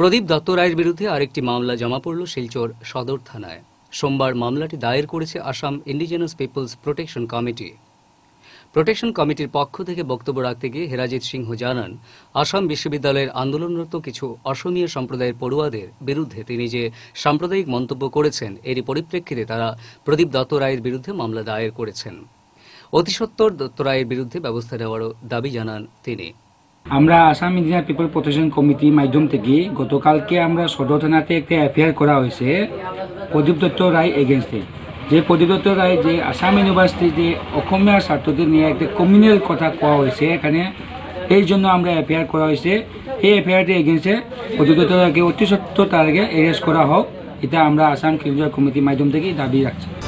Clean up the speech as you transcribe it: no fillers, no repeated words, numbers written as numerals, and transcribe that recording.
প্রদীপ দত্ত রায়ের বিরুদ্ধে আরেকটি মামলা জমা পড়ল শিলচর সদর থানায়। সোমবার মামলাটি দায়ের করেছে Assam indigenous peoples protection committee. Protection কমিটির পক্ষ থেকে বক্তব্য রাখতে গিয়ে হেরাজিৎ সিংহ জানান, আসাম বিশ্ববিদ্যালয়ের আন্দোলনরত কিছু অসমীয়া সম্প্রদায়ের পড়ুয়াদের বিরুদ্ধে তিনি যে সাম্প্রদায়িক মন্তব্য করেছেন, এরই পরিপ্রেক্ষিতে তারা প্রদীপ দত্ত রায়ের বিরুদ্ধে মামলা দায়ের করেছেন। অতিসত্বর দত্ত রায়ের বিরুদ্ধে ব্যবস্থা নেওয়ারও দাবি জানান তিনি। আমরা আসাম ইন্ডিয়ান পিপল প্রোটেকশন কমিটির মাধ্যম থেকে গতকালকে আমরা সদর থানাতে একটা এফআইআর করা হয়েছে প্রদীপ দত্ত রায় এগেনস্টে। যে প্রদীপ দত্ত রায় যে আসাম ইউনিভার্সিটি যে অসমীয়া ছাত্রদের নিয়ে একটা কমিউনাল কথা কোয়া হয়েছে এখানে, এই জন্য আমরা এফআইআর করা হয়েছে। এই এফআইআরটি এগেনস্টে প্রদীপ দত্ত রায়কে অতি সত্বর তার আগে অ্যারেস্ট করা হোক, এটা আমরা আসাম ক্রিমিনাল কমিটির মাধ্যম থেকে দাবি রাখছি।